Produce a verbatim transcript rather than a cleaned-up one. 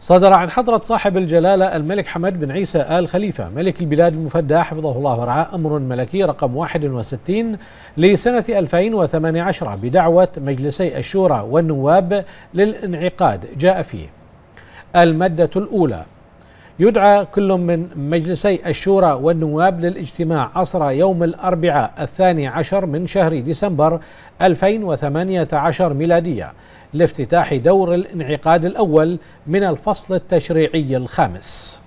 صدر عن حضرة صاحب الجلالة الملك حمد بن عيسى آل خليفة ملك البلاد المفدى حفظه الله ورعاه أمر ملكي رقم واحد وستين لسنة ألفين وثمانية عشر بدعوة مجلسي الشورى والنواب للانعقاد. جاء فيه المادة الأولى: يدعى كل من مجلسي الشورى والنواب للاجتماع عصر يوم الأربعاء الثاني عشر من شهر ديسمبر ألفين وثمانية عشر ميلادية لافتتاح دور الانعقاد الأول من الفصل التشريعي الخامس.